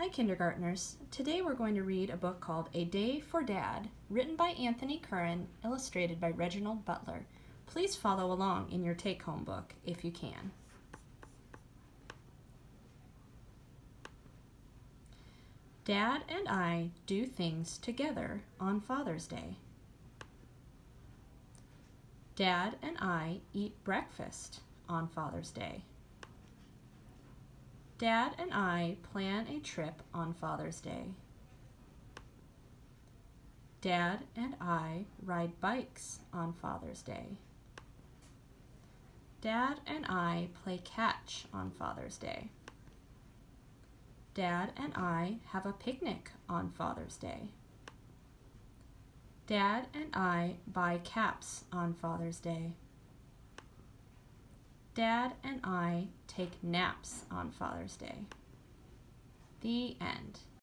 Hi kindergartners. Today we're going to read a book called A Day for Dad, written by Anthony Curran, illustrated by Reginald Butler. Please follow along in your take-home book if you can. Dad and I do things together on Father's Day. Dad and I eat breakfast on Father's Day. Dad and I plan a trip on Father's Day. Dad and I ride bikes on Father's Day. Dad and I play catch on Father's Day. Dad and I have a picnic on Father's Day. Dad and I buy caps on Father's Day. Dad and I take naps on Father's Day. The end.